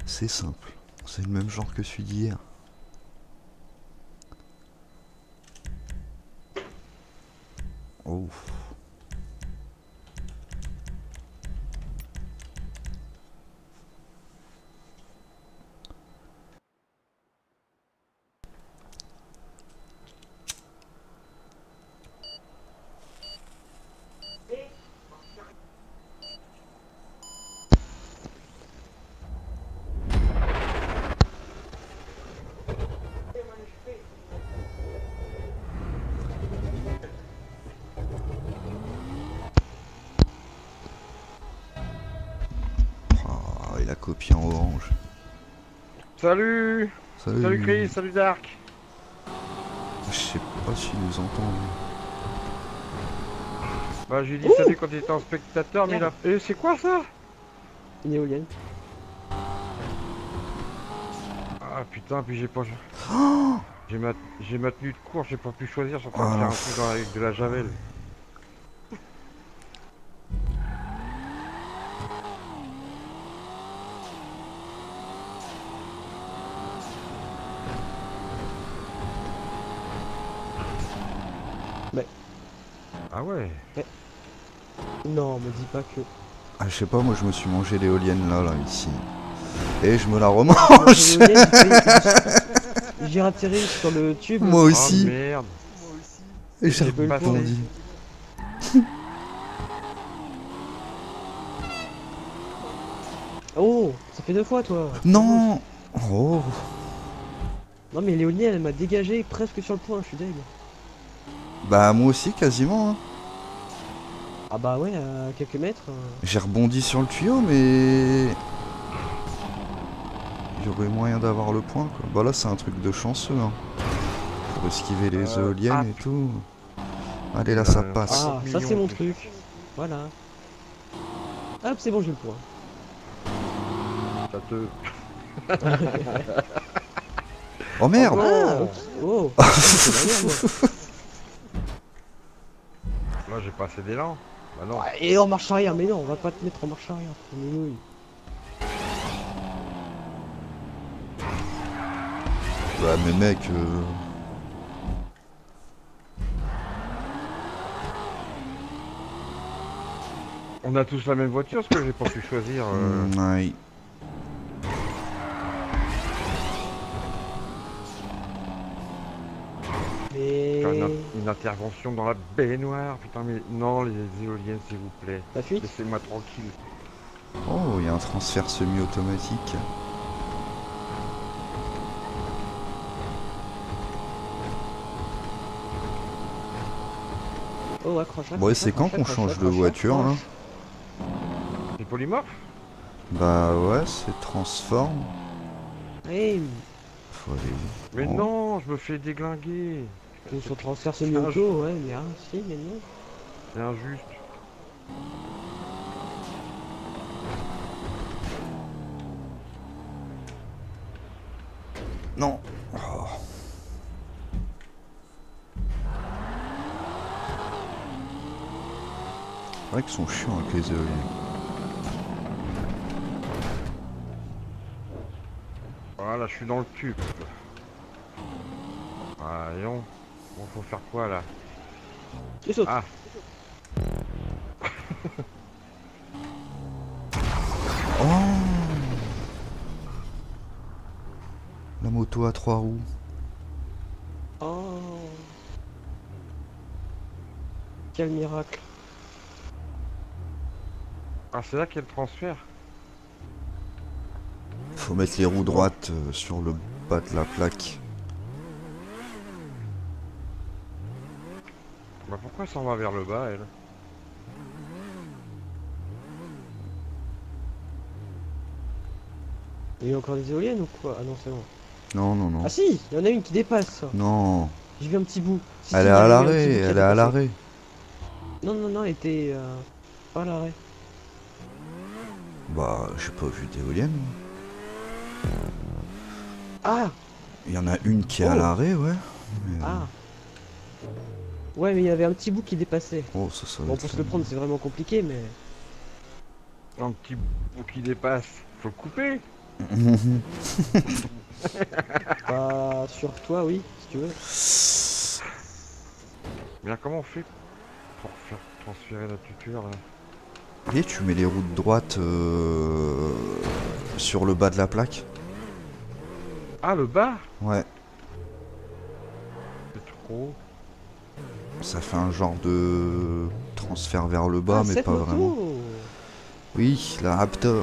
C'est simple. C'est le même genre que celui d'hier. Oh. Ah, il a copié en orange. Salut. Salut Chris, salut Dark. Je sais pas s'il nous entend. Lui. Bah j'ai dit salut quand il était en spectateur, mais là... Et c'est quoi ça? Une éolienne. Ah putain, puis j'ai pas... J'ai ma tenue de cours, j'ai pas pu choisir, j'ai en train de Ah, faire un truc avec de la javel. Mais... Ah ouais. Non, me dis pas que... Ah, je sais pas, moi je me suis mangé l'éolienne là, ici. Et je me la remange. J'ai atterri sur le tube. Moi aussi. Oh merde. Et j'ai pas rebondi. Oh, ça fait 2 fois toi. Non. Oh. Non mais l'éolienne elle m'a dégagé presque sur le point, je suis deg. Bah moi aussi quasiment. Hein. Ah bah ouais, à quelques mètres. J'ai rebondi sur le tuyau, mais il y aurait moyen d'avoir le point. Quoi. Bah là c'est un truc de chanceux. Hein. Pour esquiver les éoliennes et tout. Allez là ça passe. Ah, ça c'est mon truc. Voilà. Hop, c'est bon, j'ai le point. Ça te... Oh merde. Ah, oh. C'est la merde, moi. Moi j'ai pas assez d'élan. Bah non. Et en marche arrière, mais non, on va pas te mettre en marche arrière. Oui. Bah mais mec... On a tous la même voiture, parce que j'ai pas pu choisir... Ouais. Mais... Faire une intervention dans la baignoire, putain mais non les éoliennes s'il vous plaît. La fuite. Laissez-moi tranquille. Oh, il y a un transfert semi-automatique. Oh, accroche. Bon, et c'est quand qu'on change de voiture hein? C'est polymorphe? Bah ouais, c'est transforme. Hey, Faut aller... Mais Oh. non, je me fais déglinguer. on se transfère semi-auto, ouais, mais si, mais non. C'est injuste. Non. Oh. C'est vrai qu'ils sont chiants avec les éoliennes. Voilà, je suis dans le cul. Voyons. Bon, faut faire quoi là? Et saute. Ah. Oh. La moto à 3 roues. Oh. Quel miracle. Ah, c'est là qu'il y a le transfert. Faut mettre les roues droites sur le bas de la plaque. Bah pourquoi ça en va vers le bas elle? Il y a eu encore des éoliennes ou quoi? Ah non, c'est bon. Non, non, non. Ah si, il y en a une qui dépasse. Non. J'ai vu un petit bout. Si, Elle si, est il y à avait eu un l'arrêt, petit bout qui a elle est à dépassé. l'arrêt. Non, non, non, elle était pas à l'arrêt. Bah, j'ai pas vu d'éolienne. Ah. Il y en a une qui est à Oh. l'arrêt, ouais. Mais, Ah. Ouais, mais il y avait un petit bout qui dépassait. Oh, ça va Bon, être pour se la- le prendre, c'est vraiment compliqué, mais... Un petit bout qui dépasse. Faut le couper. Bah, sur toi, oui, si tu veux. Mais là, comment on fait pour faire transférer la tuture là? Et tu mets les roues de droite sur le bas de la plaque. Ah, le bas? Ouais, C'est trop. ça fait un genre de transfert vers le bas, Ah, mais cette pas moto. vraiment. Oui, la Raptor.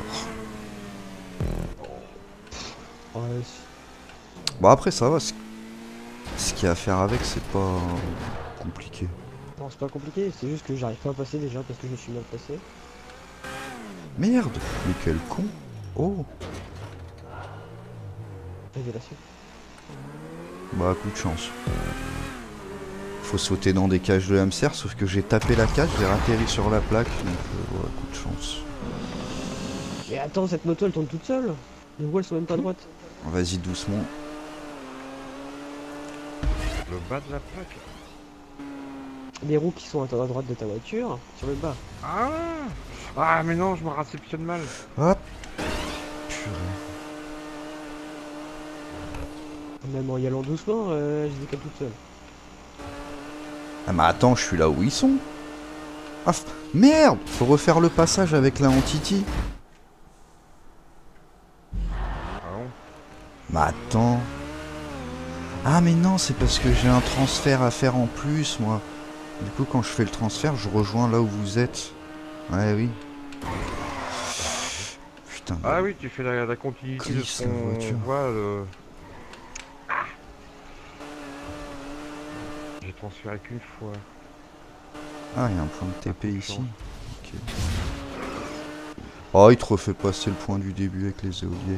Ouais, Bon, après, ça va. Ce qu'il y a à faire avec, c'est pas compliqué. non, c'est pas compliqué, c'est juste que j'arrive pas à passer déjà parce que je me suis mal placé. Merde, mais quel con. Oh, Révélation. bah, coup de chance. Faut sauter dans des cages de hamster, sauf que j'ai tapé la cage, j'ai atterri sur la plaque, donc voilà, coup de chance. Mais attends, cette moto elle tourne toute seule. Les roues elles sont même pas droites. Vas-y doucement. Le bas de la plaque. Les roues qui sont à droite de ta voiture, sur le bas. Ah! Ah, mais non, je me réceptionne mal. Hop. Purée. Même en y allant doucement, je décale toute seule. Ah mais attends, je suis là où ils sont. Ah merde, faut refaire le passage avec la Entity. Ah bon? Mais attends. Ah mais non, c'est parce que j'ai un transfert à faire en plus, moi. Du coup, quand je fais le transfert, je rejoins là où vous êtes. Ouais, oui. Putain. Ah oui, tu fais la continuité de Glisse ce la qu'on voiture. voit. J'ai transféré qu'une fois. Ah, il y a un point de TP peu de ici. chance. Ok. Oh, il te refait passer le point du début avec les éoliennes.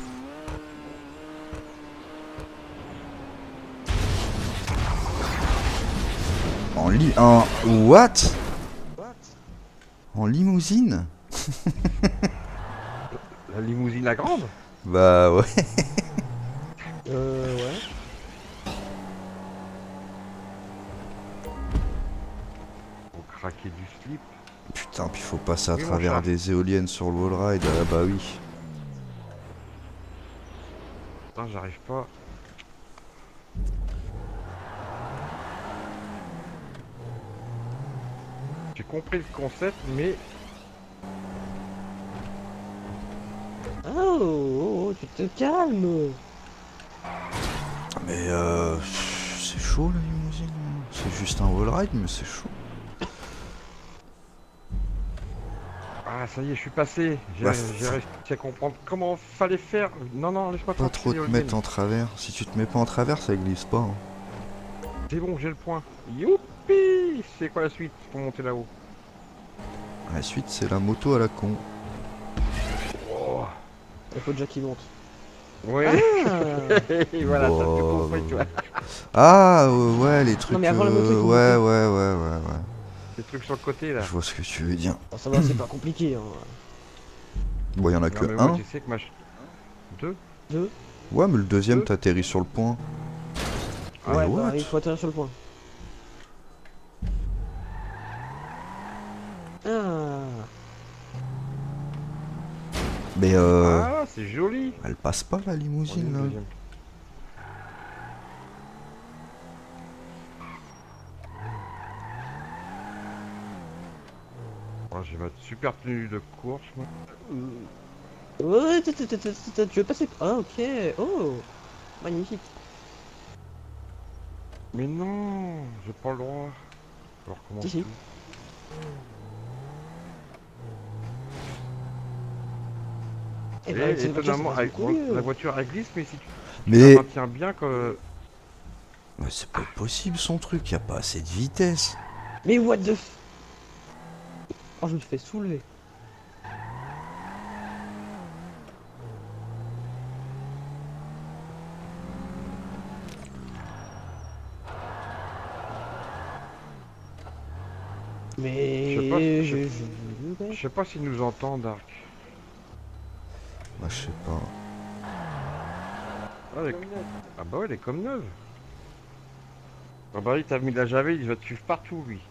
En what? En limousine? La limousine la grande? Bah ouais. Ouais. Faut craquer du slip. Putain, puis faut passer à Oui, mon travers chat. des éoliennes sur le wallride. Ah bah oui. Putain, j'arrive pas. J'ai compris le concept, mais Oh, oh, tu te calmes. Mais c'est chaud la limousine. C'est juste un wallride, mais c'est chaud. ah ça y est, je suis passé. J'ai Bah, réussi à comprendre comment fallait faire. Non, non, laisse-moi Pas tranquille, trop te Eugène. mettre en travers. Si tu te mets pas en travers, ça glisse pas. Hein. C'est bon, j'ai le point. Youpi! C'est quoi la suite pour monter là-haut? La suite, c'est la moto à la con. Oh. Il faut déjà qu'il monte. Ouais. Ah. Et voilà, t'as tout Bon, compris, tu vois. Ah ouais, les trucs. mais avant la moto, il faut ouais, monter. ouais. Les trucs sur le côté là. Je vois ce que tu veux dire. Bon, ça va, c'est pas compliqué. Hein. Bon, y en a Non, que mais un. moi, tu sais que ma. Deux? Deux. Ouais, mais le deuxième, Deux. t'atterris sur le point. Ah, Mais Ouais, what? bah, il faut atterrir sur le point. Ah. Mais Ah, c'est joli. elle passe pas la On est limousine le là. deuxième. Oh, j'ai ma super tenue de course, moi. Ouais, tu veux passer. Ah, ok. Oh, magnifique. Mais non, j'ai pas le droit. Je recommence. Si, si. tout. Eh Et ben, avec cette voiture, ça étonnamment, passe avec beaucoup mieux. la voiture elle glisse, mais si tu Mais la maintiens bien que. mais c'est pas possible son truc. Y a pas assez de vitesse. Mais what the f... Oh, je me fais soulever. Mais... Je sais pas, Ouais. Je sais pas s'ils nous entendent, Dark. Bah je sais pas. Ah bah ouais, elle est comme neuve. Ah bah oui, t'as mis de la javel, il va te suivre partout, lui.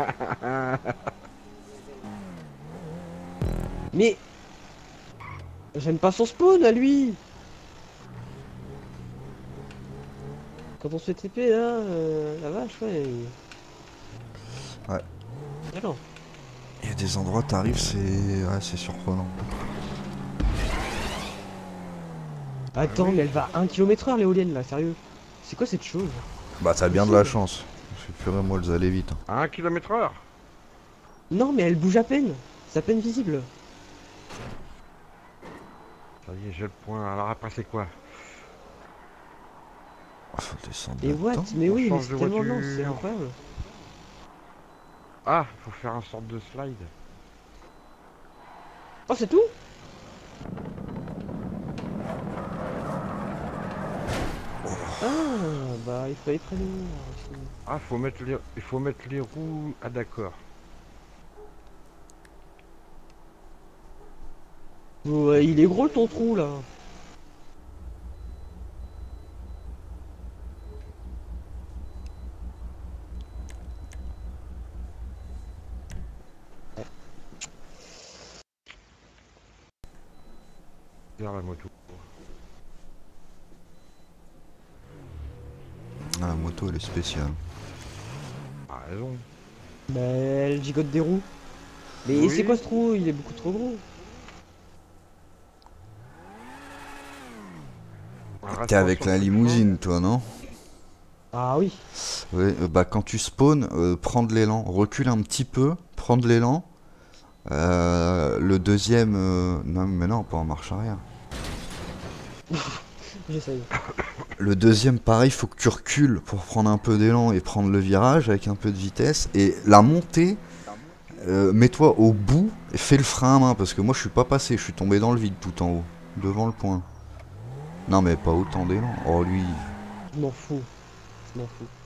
Mais... J'aime pas son spawn à lui. Quand on se fait TP là, la vache, ouais. Ouais. Alors. Il y a des endroits, t'arrives, c'est surprenant. Attends, mais elle va à 1 km/h l'éolienne là, sérieux. C'est quoi cette chose? Bah t'as bien de la chance. Je suis purée, moi, elles allaient vite. Hein. À 1 km/h. Non, mais elle bouge à peine. C'est à peine visible. Ça y est, j'ai le point. Alors après, c'est quoi? Oh, faut descendre Et what? là-dedans. Mais On oui, mais change c'est de tellement lent, voiture. c'est incroyable. Ah, faut faire un sorte de slide. Oh, c'est tout? Ah, bah il fallait prévenir. Ah, il faut mettre les roues. Ah, d'accord. Ouais, il est gros ton trou là. Vers la moto. Ah, la moto, elle est spéciale. Ah, raison. Bah elle gigote des roues. Mais Oui. c'est quoi ce trou? Il est beaucoup trop gros. T'es avec la limousine, toi, non? Ah oui. Ouais, bah quand tu spawns, prends de l'élan. Recule un petit peu, prends de l'élan. Le deuxième... Non, mais non, pas en marche arrière. J'essaye. Le deuxième, pareil, faut que tu recules pour prendre un peu d'élan et prendre le virage avec un peu de vitesse. Et la montée, mets-toi au bout et fais le frein à main. Parce que moi, je suis pas passé, je suis tombé dans le vide tout en haut, devant le point. Non, mais pas autant d'élan. Oh, lui... Je m'en fous. Je m'en fous.